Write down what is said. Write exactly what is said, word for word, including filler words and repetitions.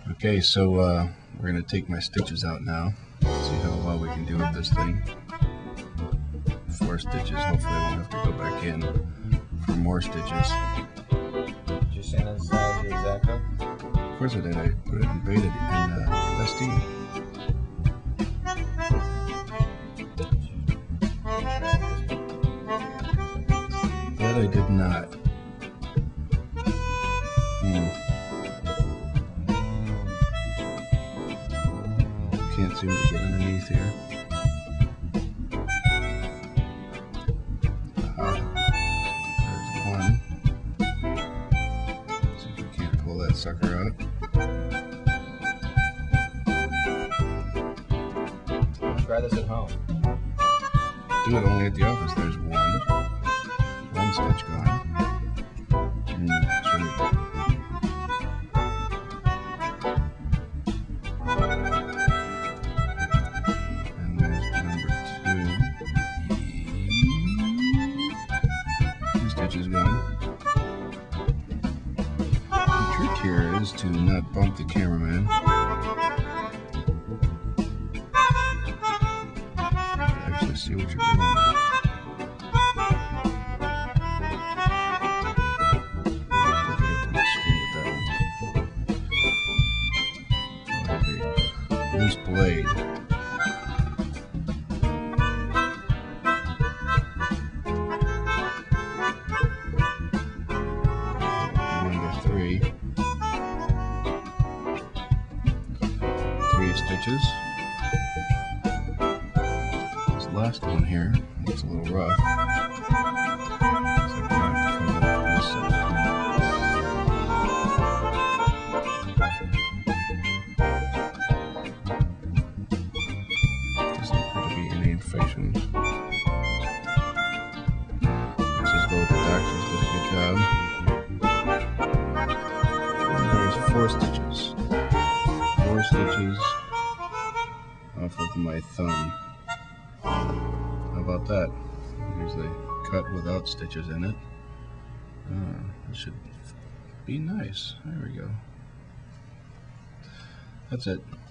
Okay, so uh, we're going to take my stitches out now. See how well we can do with this thing. Four stitches. Hopefully I won't have to go back in for more stitches. Did you sanitize the Exacto? Of course I did. I put it in beta in uh, S D. That I did not. Hmm. Can't seem to get underneath here. Uh, there's one. See if we can't pull that sucker out. Try this at home. Do it only at the office. There's one. One stitch gone. And two. And there's number two. Two stitches gone. The trick here is to not bump the cameraman. Actually see what you're doing. Loose blade. Number three. Three stitches. This last one here looks a little rough. So I'm gonna have to come up with this side. Doesn't appear to be any infections. This is both the doctors did a good job. And there's four stitches. Four stitches off of my thumb. How about that? Here's the cut without stitches in it. Uh, that should be nice. There we go. That's it.